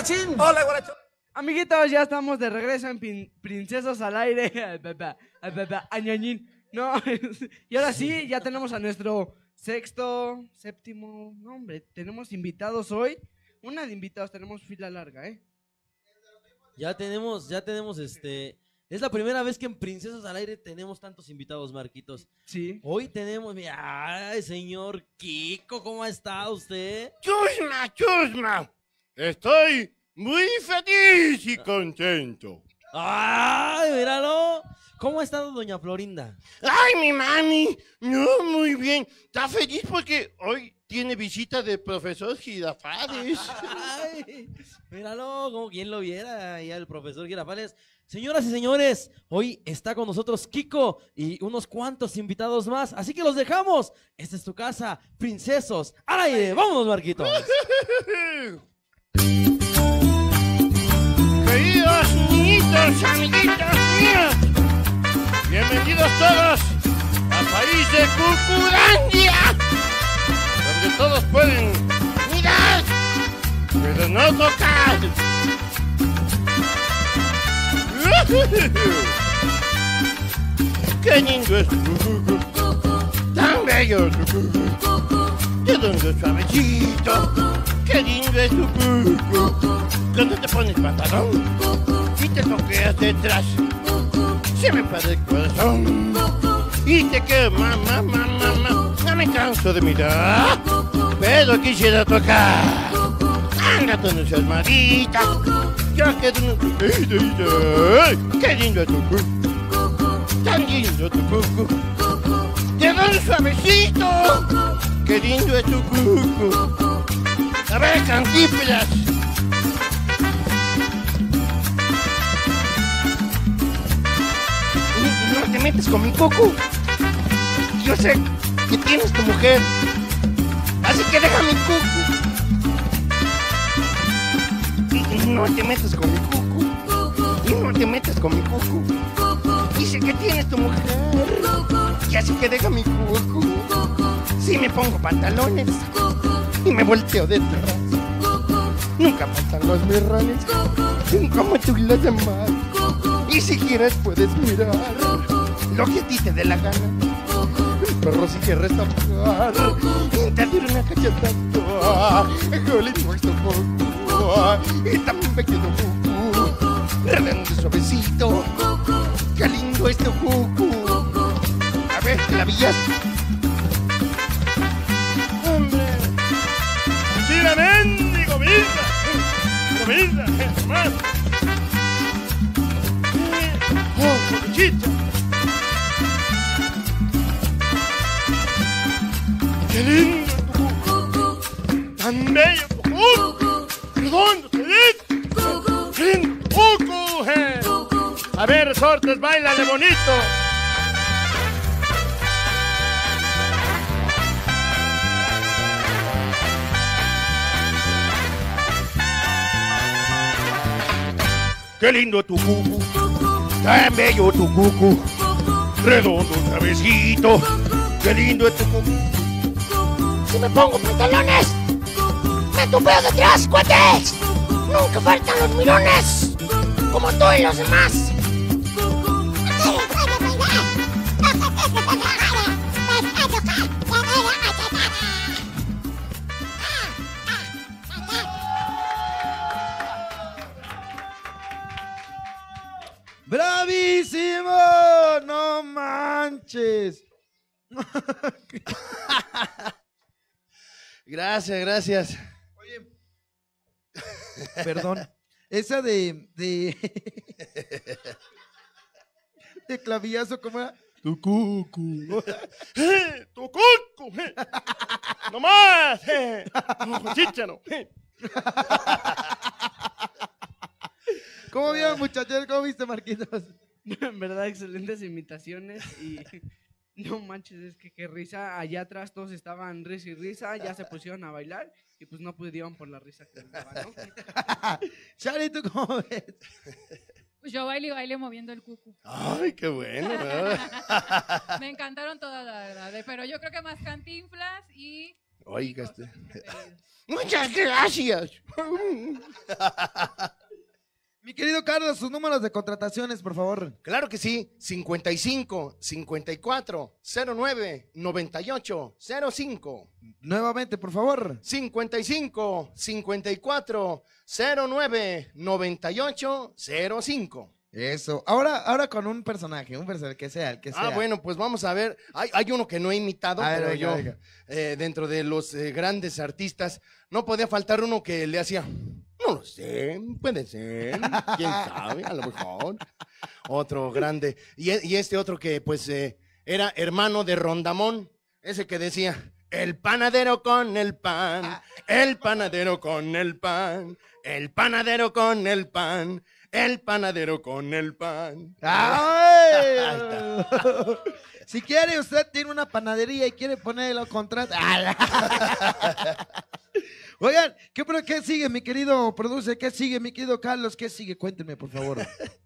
guarachín! ¡Hola, guaracho! Amiguitos, ya estamos de regreso en Princesos al Aire. Añañín. No, y ahora sí, ya tenemos a nuestro séptimo. No, hombre, tenemos invitados hoy. Una de invitados, tenemos fila larga, ¿eh? Ya tenemos, es la primera vez que en Princesos al Aire tenemos tantos invitados, Marquitos. Sí. Hoy tenemos, mira, ay, señor Kiko, ¿cómo está usted? Chusma, estoy muy feliz y contento. ¡Ay, míralo! ¿Cómo ha estado doña Florinda? Ay, mi mami, no, muy bien. Está feliz porque hoy tiene visita del profesor Girafales. Ay, míralo, como quien lo viera, ya el profesor Girafales. Señoras y señores, hoy está con nosotros Kiko y unos cuantos invitados más, así que los dejamos. Esta es tu casa, Princesos al Aire. ¡Vámonos, Marquitos! Queridos niñitos, amiguitos míos, bienvenidos todos al país de Cucurandia, donde todos pueden mirar, pero no tocar. ¡Qué lindo es tu cucu! ¡Tan bello tu cucu! ¡Redondo suavecito! ¡Qué lindo es tu cucu! Cuando te pones pantalón y te toqueas detrás, se me para el corazón y te quema, mamá. No me canso de mirar, pero quisiera tocar. Anda, tú no seas malita. Ya que tú no... ¡Qué lindo es tu cucu! ¡Tan lindo tu cucu! ¡Te da un suavecito! ¡Qué lindo es tu cucu! A ver, Cantinflas. No te metes con mi cucu. Yo sé que tienes tu mujer. Así que deja mi cucu. No te metas con mi cucu. Y no te metas con mi cucu. Dice que tienes tu mujer. Y así que deja mi cucu. Si me pongo pantalones y me volteo detrás, nunca faltan los mirrones como tú los demás. Y si quieres puedes mirar lo que a ti te dé la gana. El perro sí que resta pagar. Te tiro una cachetada. Jolín, nuestro cucu. Y también me quedo cucu, redondo y suavecito. Qué lindo es tu cucu. A ver, ¿la villas? ¡Hombre! ¡Chila, mendigo, comida! ¡Más! ¡Oh, coluchita! ¡Qué lindo tu cucu! ¡Tan bello tu cucu! ¡Redondo, feliz! ¡Qué lindo tu cucu! A ver, resortes, bailale bonito. ¡Qué lindo tu cucu! ¡Tan bello tu cucu! ¡Redondo, suavecito! ¡Qué lindo es tu cucu! Si me pongo pantalones, me tupeo detrás, cuates. Nunca faltan los mirones, como tú y los demás. ¡Bravísimo! ¡No manches! Gracias. Oye, perdón. Esa de clavillazo, ¿cómo era? Tu cucu. ¡Tu cucu! ¡No más! ¡No, chícharo! ¿Cómo vieron, muchachos? ¿Cómo viste, Marquitos? En verdad, excelentes imitaciones y no manches, es que qué risa. Allá atrás todos estaban risa y risa, ya se pusieron a bailar y pues no pudieron por la risa que les daba, ¿no? Shari, ¿tú cómo ves? Pues yo bailo y bailo moviendo el cucu. ¡Ay, qué bueno! Me encantaron todas, la verdad. Pero yo creo que más Cantinflas y Oiga, muchas gracias. Mi querido Carlos, sus números de contrataciones, por favor. Claro que sí, 55 54 09 98 05. Nuevamente, por favor. 55 54 09 98 05. Eso. Ahora con un personaje que sea, el que sea. Bueno, pues vamos a ver. Hay uno que no he imitado, A ver, pero venga, yo, venga. Dentro de los grandes artistas, no podía faltar uno que le hacía, no lo sé, puede ser, quién sabe, a lo mejor. Otro grande. Y este otro que, pues, era hermano de Rondamón, ese que decía, el panadero con el pan, el panadero con el pan, el panadero con el pan. El panadero con el pan. ¡Ay! Ahí está. Si quiere, usted tiene una panadería y quiere ponerlo contrato. Oigan, ¿qué sigue, mi querido producer? ¿Qué sigue, mi querido Carlos? ¿Qué sigue? Cuéntenme, por favor.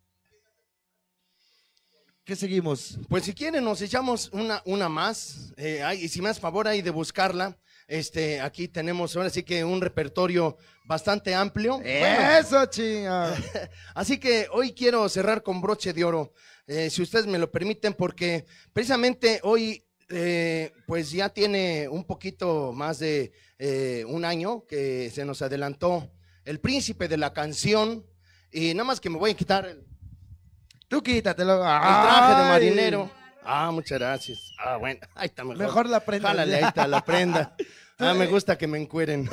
¿Qué seguimos? Pues si quieren nos echamos una más, y si me haces favor ahí de buscarla, aquí tenemos ahora sí que un repertorio bastante amplio. Bueno, Eso, chinga. así que hoy quiero cerrar con broche de oro, si ustedes me lo permiten, porque precisamente hoy pues ya tiene un poquito más de un año que se nos adelantó el príncipe de la canción, y nada más que me voy a quitar el Tú quítatelo. traje de Ay. marinero. Muchas gracias. Bueno, ahí está mejor. Mejor la prenda. Jálale, ahí está la prenda. Me gusta que me encueren.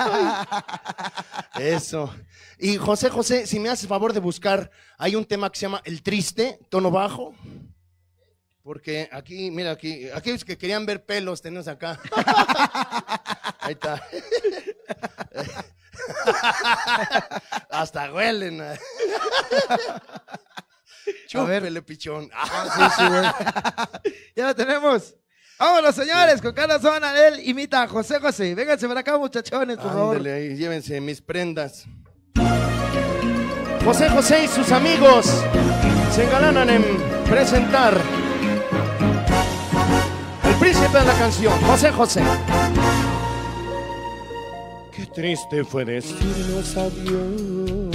Eso. Y José, si me haces favor de buscar, hay un tema que se llama El Triste, tono bajo. Porque aquí, mira, aquellos que querían ver pelos tenemos acá. Ahí está. Hasta huelen. Chúpele, pichón. Ya lo tenemos. Vámonos, señores, con Carlos Zona. Él imita a José. Vénganse para acá, muchachones, por favor. Ándale ahí, llévense mis prendas. José y sus amigos se engalanan en presentar el príncipe de la canción, José. Qué triste fue decirnos adiós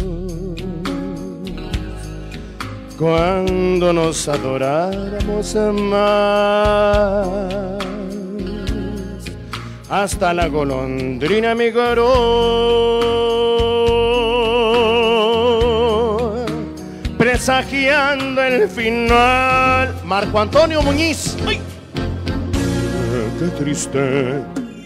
cuando nos adoráramos más. Hasta la golondrina migró, presagiando el final. Marco Antonio Muñiz. ¡Ay! Qué triste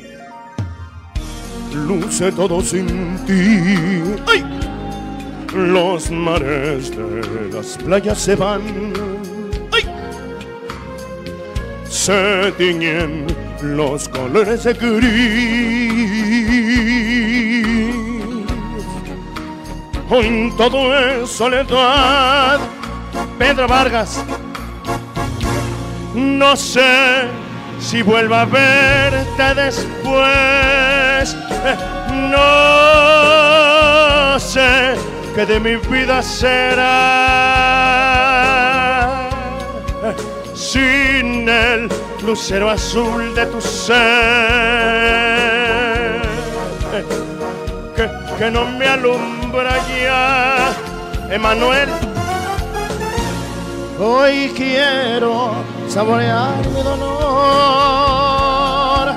luce todo sin ti. ¡Ay! Los mares de las playas se van. ¡Ay! Se tiñen los colores de gris. Hoy todo es soledad. Pedro Vargas. No sé si vuelvo a verte después. No sé qué de mi vida será sin el lucero azul de tu ser, que no me alumbra ya, Emanuel. Hoy quiero saborear mi dolor,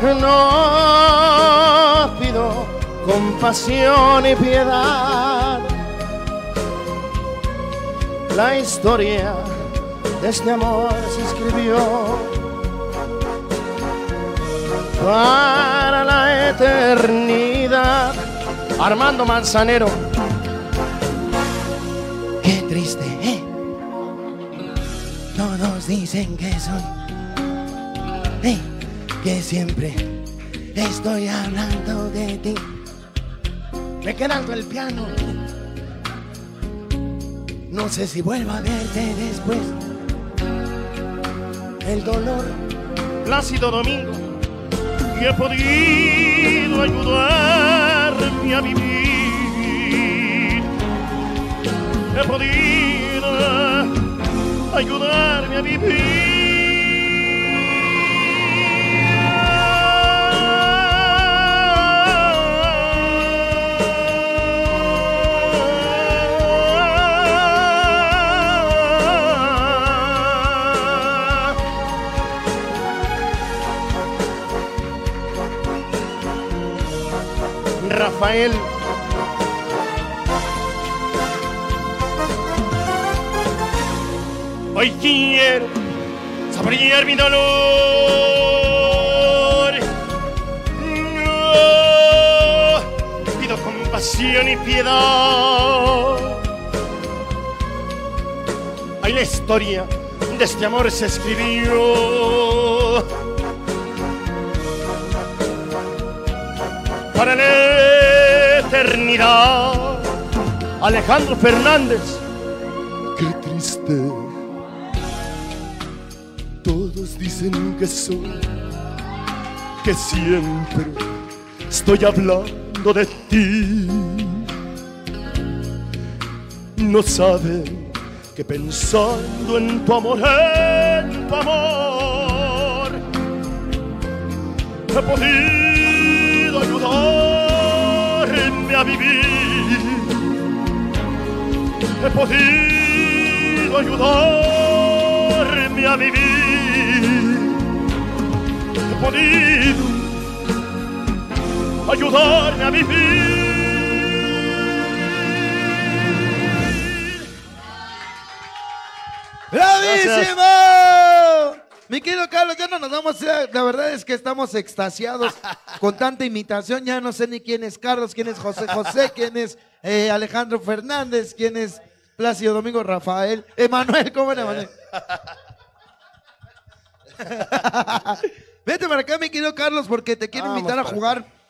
no pido compasión y piedad. La historia de este amor se escribió para la eternidad. Armando Manzanero. Qué triste, ¿eh? Todos dicen que soy, que siempre estoy hablando de ti. Me quedando el piano. No sé si vuelvo a verte después. El dolor, Plácido Domingo. Y he podido ayudarme a vivir. He podido ayudarme a vivir. Rafael. Hoy quiero saborear mi dolor. No, pido compasión y piedad. Ahí la historia de este amor se escribió. Para la eternidad. Alejandro Fernández. Qué triste. Todos dicen que soy, que siempre estoy hablando de ti. No saben que pensando en tu amor, he podido ayudarme a vivir. He podido ayudarme a vivir. He podido ayudarme a vivir. ¡Bravísimo! Mi querido Carlos, ya no nos vamos a... La verdad es que estamos extasiados con tanta imitación. Ya no sé ni quién es Carlos, quién es José José, quién es Alejandro Fernández, quién es Plácido Domingo Rafael. Emanuel, ¿cómo era Emanuel? Vete para acá, mi querido Carlos, porque te quiero invitar a jugar